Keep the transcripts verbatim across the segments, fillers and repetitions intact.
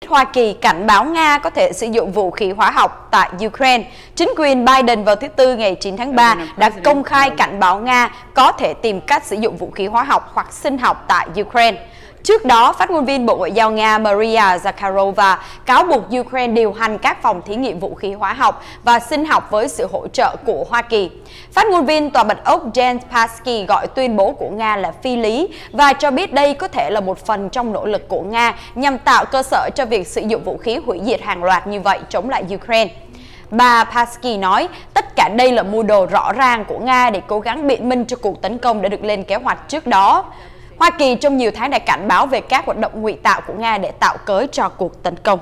Hoa Kỳ cảnh báo Nga có thể sử dụng vũ khí hóa học tại Ukraine. Chính quyền Biden vào thứ Tư ngày chín tháng ba đã công khai cảnh báo Nga có thể tìm cách sử dụng vũ khí hóa học hoặc sinh học tại Ukraine. Trước đó, phát ngôn viên Bộ Ngoại giao Nga Maria Zakharova cáo buộc Ukraine điều hành các phòng thí nghiệm vũ khí hóa học và sinh học với sự hỗ trợ của Hoa Kỳ. Phát ngôn viên Tòa Bạch Ốc Jen Psaki gọi tuyên bố của Nga là phi lý và cho biết đây có thể là một phần trong nỗ lực của Nga nhằm tạo cơ sở cho việc sử dụng vũ khí hủy diệt hàng loạt như vậy chống lại Ukraine. Bà Psaki nói, tất cả đây là mưu đồ rõ ràng của Nga để cố gắng biện minh cho cuộc tấn công đã được lên kế hoạch trước đó. Hoa Kỳ trong nhiều tháng đã cảnh báo về các hoạt động ngụy tạo của Nga để tạo cớ cho cuộc tấn công.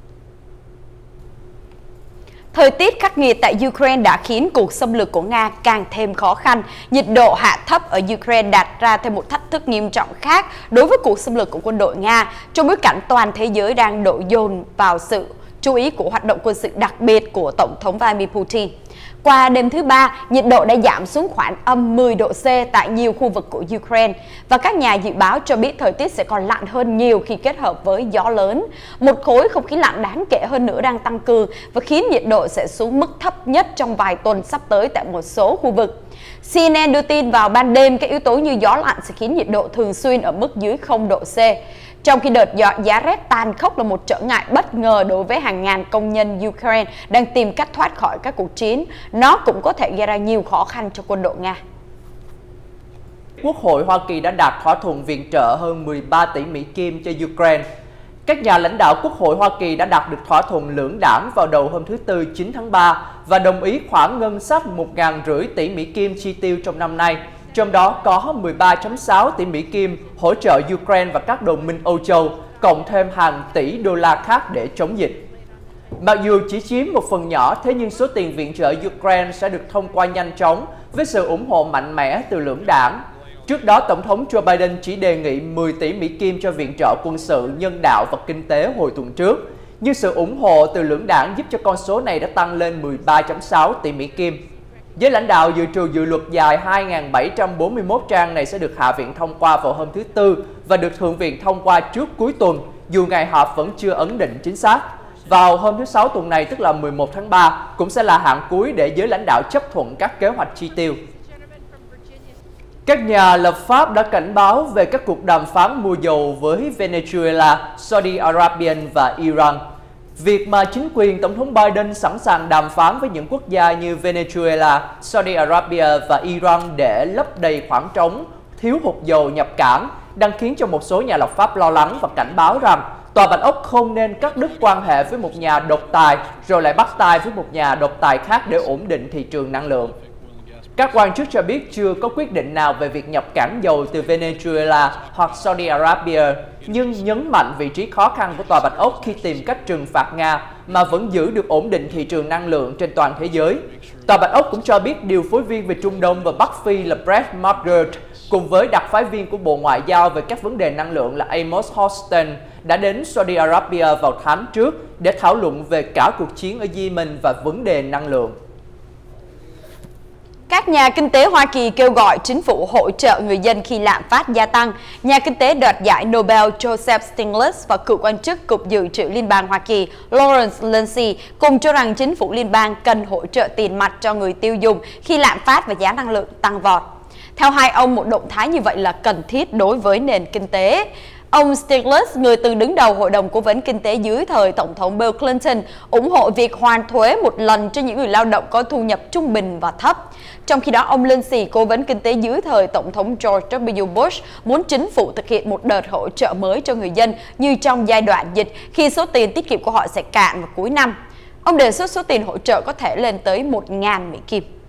Thời tiết khắc nghiệt tại Ukraine đã khiến cuộc xâm lược của Nga càng thêm khó khăn. Nhiệt độ hạ thấp ở Ukraine đặt ra thêm một thách thức nghiêm trọng khác đối với cuộc xâm lược của quân đội Nga trong bối cảnh toàn thế giới đang đổ dồn vào sự chú ý của hoạt động quân sự đặc biệt của Tổng thống Vladimir Putin. Qua đêm thứ Ba, nhiệt độ đã giảm xuống khoảng âm mười độ C tại nhiều khu vực của Ukraine và các nhà dự báo cho biết thời tiết sẽ còn lạnh hơn nhiều khi kết hợp với gió lớn. Một khối không khí lạnh đáng kể hơn nữa đang tăng cường và khiến nhiệt độ sẽ xuống mức thấp nhất trong vài tuần sắp tới tại một số khu vực. C N N đưa tin vào ban đêm các yếu tố như gió lạnh sẽ khiến nhiệt độ thường xuyên ở mức dưới không độ C. Trong khi đợt giá rét tàn khốc là một trở ngại bất ngờ đối với hàng ngàn công nhân Ukraine đang tìm cách thoát khỏi các cuộc chiến, nó cũng có thể gây ra nhiều khó khăn cho quân đội Nga. Quốc hội Hoa Kỳ đã đạt thỏa thuận viện trợ hơn mười ba tỷ Mỹ Kim cho Ukraine. Các nhà lãnh đạo Quốc hội Hoa Kỳ đã đạt được thỏa thuận lưỡng đảng vào đầu hôm thứ Tư chín tháng ba và đồng ý khoản ngân sách một nghìn năm trăm tỷ Mỹ Kim chi tiêu trong năm nay. Trong đó có mười ba phẩy sáu tỷ Mỹ Kim hỗ trợ Ukraine và các đồng minh Âu Châu, cộng thêm hàng tỷ đô la khác để chống dịch. Mặc dù chỉ chiếm một phần nhỏ, thế nhưng số tiền viện trợ Ukraine sẽ được thông qua nhanh chóng với sự ủng hộ mạnh mẽ từ lưỡng đảng. Trước đó, Tổng thống Joe Biden chỉ đề nghị mười tỷ Mỹ Kim cho viện trợ quân sự, nhân đạo và kinh tế hồi tuần trước. Nhưng sự ủng hộ từ lưỡng đảng giúp cho con số này đã tăng lên mười ba phẩy sáu tỷ Mỹ Kim. Giới lãnh đạo dự trù dự luật dài hai nghìn bảy trăm bốn mươi mốt trang này sẽ được Hạ viện thông qua vào hôm thứ Tư và được Thượng viện thông qua trước cuối tuần, dù ngày họp vẫn chưa ấn định chính xác. Vào hôm thứ Sáu tuần này, tức là mười một tháng ba, cũng sẽ là hạn cuối để giới lãnh đạo chấp thuận các kế hoạch chi tiêu. Các nhà lập pháp đã cảnh báo về các cuộc đàm phán mua dầu với Venezuela, Saudi Arabia và Iran. Việc mà chính quyền Tổng thống Biden sẵn sàng đàm phán với những quốc gia như Venezuela, Saudi Arabia và Iran để lấp đầy khoảng trống thiếu hụt dầu nhập cảng đang khiến cho một số nhà lập pháp lo lắng và cảnh báo rằng Tòa Bạch Ốc không nên cắt đứt quan hệ với một nhà độc tài rồi lại bắt tay với một nhà độc tài khác để ổn định thị trường năng lượng. Các quan chức cho biết chưa có quyết định nào về việc nhập cảng dầu từ Venezuela hoặc Saudi Arabia, nhưng nhấn mạnh vị trí khó khăn của Tòa Bạch Ốc khi tìm cách trừng phạt Nga mà vẫn giữ được ổn định thị trường năng lượng trên toàn thế giới. Tòa Bạch Ốc cũng cho biết điều phối viên về Trung Đông và Bắc Phi là Brett Margaret cùng với đặc phái viên của Bộ Ngoại giao về các vấn đề năng lượng là Amos Hochstein đã đến Saudi Arabia vào tháng trước để thảo luận về cả cuộc chiến ở Yemen và vấn đề năng lượng. Các nhà kinh tế Hoa Kỳ kêu gọi chính phủ hỗ trợ người dân khi lạm phát gia tăng. Nhà kinh tế đoạt giải Nobel Joseph Stiglitz và cựu quan chức Cục Dự trữ Liên bang Hoa Kỳ Lawrence Lindsay cùng cho rằng chính phủ liên bang cần hỗ trợ tiền mặt cho người tiêu dùng khi lạm phát và giá năng lượng tăng vọt. Theo hai ông, một động thái như vậy là cần thiết đối với nền kinh tế. Ông Stiglitz, người từng đứng đầu Hội đồng Cố vấn Kinh tế dưới thời Tổng thống Bill Clinton, ủng hộ việc hoàn thuế một lần cho những người lao động có thu nhập trung bình và thấp. Trong khi đó, ông Lindsay, cố vấn kinh tế dưới thời Tổng thống George W. Bush, muốn chính phủ thực hiện một đợt hỗ trợ mới cho người dân như trong giai đoạn dịch, khi số tiền tiết kiệm của họ sẽ cạn vào cuối năm. Ông đề xuất số tiền hỗ trợ có thể lên tới một nghìn Mỹ Kim.